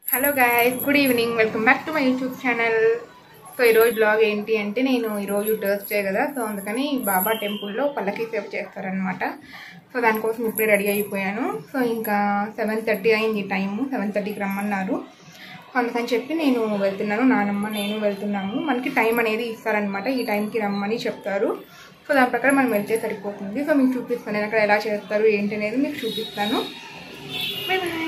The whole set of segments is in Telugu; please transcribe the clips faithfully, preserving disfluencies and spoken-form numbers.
Hello guys, good evening. Welcome back to my YouTube channel. So ఈరోజు బ్లాగ్ ఏంటి అంటే, నేను ఈరోజు థర్స్డే కదా, సో అందుకని బాబా టెంపుల్లో పల్లకి సేవ చేస్తారనమాట. సో దానికోసం ఇప్పుడే రెడీ అయిపోయాను. సో ఇంకా సెవెన్ థర్టీ అయింది టైము, సెవెన్ థర్టీకి రమ్మన్నారు. అందుకని చెప్పి నేను వెళ్తున్నాను, నానమ్మ నేను వెళ్తున్నాము. మనకి టైం అనేది ఇస్తారనమాట, ఈ టైంకి రమ్మని చెప్తారు. సో దాని ప్రకారం మనం వెళ్తే సరిపోతుంది. సో మీకు చూపిస్తాను, నేను అక్కడ ఎలా చేస్తారు ఏంటి అనేది మీకు చూపిస్తాను. Bye bye.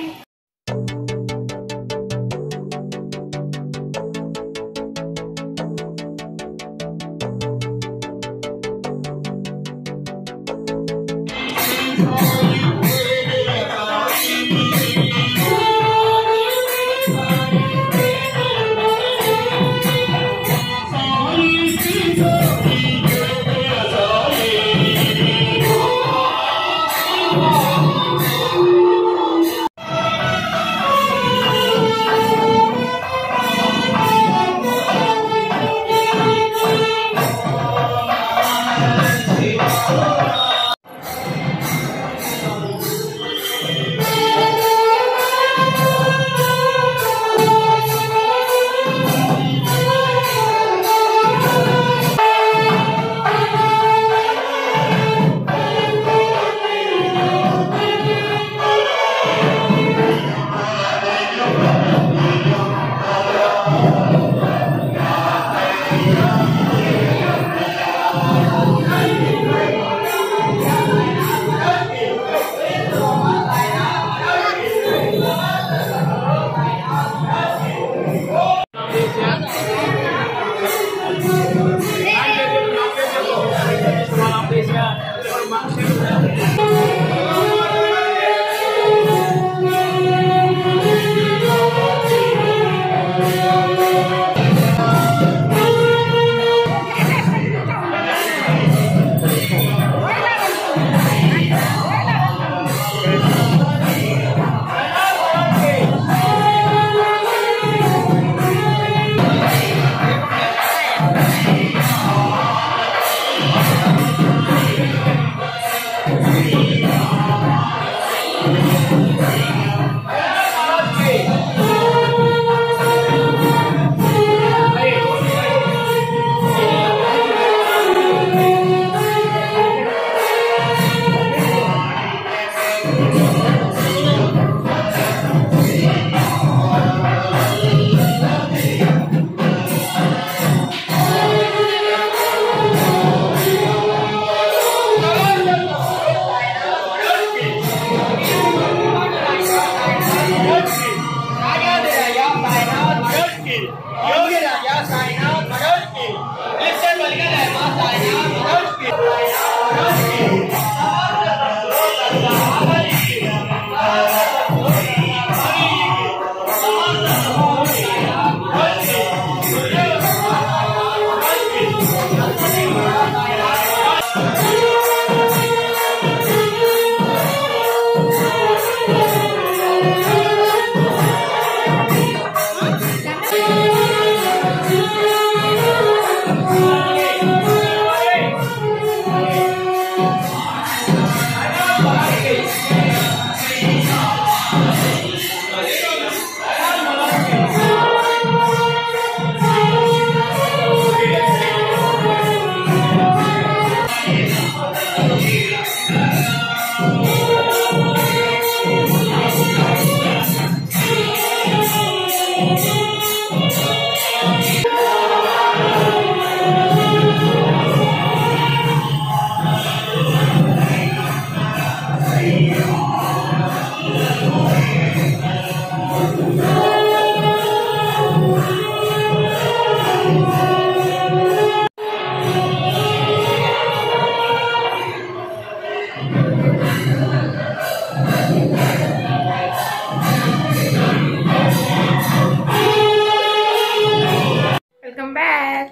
Welcome back.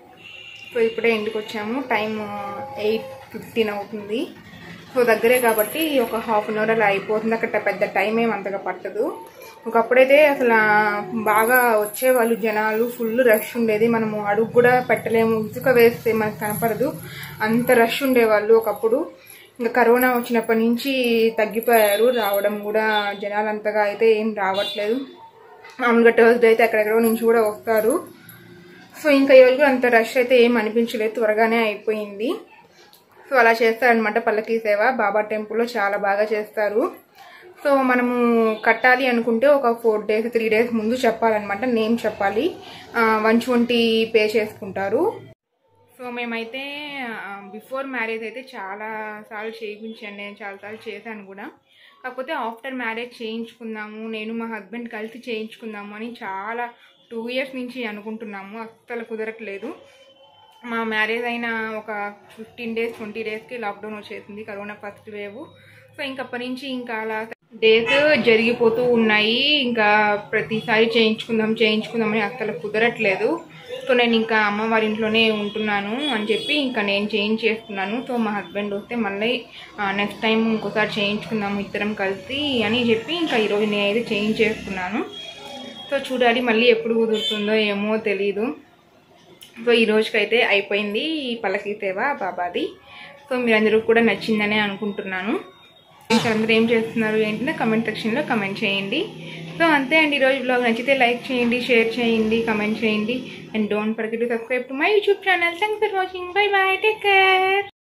So ఇప్పుడే ఇంటికి వచ్చాము, టైం ఎయిట్ ఫిఫ్టీన్ అవుతుంది. సో దగ్గరే కాబట్టి ఒక హాఫ్ అన్ అవర్ అలా అయిపోతుంది. అక్కడ పెద్ద టైం ఏం అంతగా పట్టదు. ఒకప్పుడైతే అసలు బాగా వచ్చేవాళ్ళు జనాలు, ఫుల్ రష్ ఉండేది. మనము అడుగు కూడా పెట్టలేము, ఇసుక వేస్తే మనకు కనపడదు, అంత రష్ ఉండేవాళ్ళు ఒకప్పుడు. ఇంకా కరోనా వచ్చినప్పటి నుంచి తగ్గిపోయారు రావడం కూడా, జనాలు అంతగా అయితే ఏం రావట్లేదు. మామూలుగా థర్స్డే అయితే ఎక్కడెక్కడో నుంచి కూడా వస్తారు. సో ఇంకా ఈరోజు కూడా అంత రష్ అయితే ఏం అనిపించలేదు, త్వరగానే అయిపోయింది. సో అలా చేస్తారనమాట పల్లకీ సేవ బాబా టెంపుల్లో, చాలా బాగా చేస్తారు. సో మనము కట్టాలి అనుకుంటే ఒక ఫోర్ డేస్ త్రీ డేస్ ముందు చెప్పాలన్నమాట, నేమ్ చెప్పాలి. వన్ ట్వంటీ పే చేసుకుంటారు. సో మేమైతే బిఫోర్ మ్యారేజ్ అయితే చాలా సార్లు చేయించాను, నేను చాలాసార్లు చేశాను కూడా. కాకపోతే ఆఫ్టర్ మ్యారేజ్ చేయించుకుందాము, నేను మా హస్బెండ్ కలిసి చేయించుకుందాము అని చాలా టూ ఇయర్స్ నుంచి అనుకుంటున్నాము, అస్సలు కుదరట్లేదు. మా మ్యారేజ్ అయిన ఒక ఫిఫ్టీన్ డేస్ ట్వంటీ డేస్కి లాక్డౌన్ వచ్చేసింది, కరోనా ఫస్ట్ వేవ్. సో ఇంకప్పటి నుంచి ఇంకా అలా డేస్ జరిగిపోతూ ఉన్నాయి. ఇంకా ప్రతిసారి చేయించుకుందాం చేయించుకుందాం అని అస్సలు కుదరట్లేదు. సో నేను ఇంకా అమ్మ వారి ఇంట్లోనే ఉంటున్నాను అని చెప్పి ఇంకా నేను చేంజ్ చేసుకున్నాను. సో మా హస్బెండ్ వస్తే మళ్ళీ నెక్స్ట్ టైం ఇంకోసారి చేయించుకుందాము ఇద్దరం కలిసి అని చెప్పి ఇంకా ఈరోజు నేనైతే చేంజ్ చేసుకున్నాను. సో చూడాలి మళ్ళీ ఎప్పుడు కుదురుతుందో ఏమో తెలీదు. సో ఈ రోజుకైతే అయిపోయింది ఈ పల్లకీ సేవ బాబాది. సో మీరందరూ కూడా నచ్చిందనే అనుకుంటున్నాను. అందరూ ఏం చేస్తున్నారు ఏంటంటే కమెంట్ సెక్షన్లో కమెంట్ చేయండి. సో అంతే అండి, ఈరోజు బ్లాగ్ నచ్చితే లైక్ చేయండి, షేర్ చేయండి, కమెంట్ చేయండి. And don't forget to subscribe to my YouTube channel. Thanks for watching. Bye bye, take care.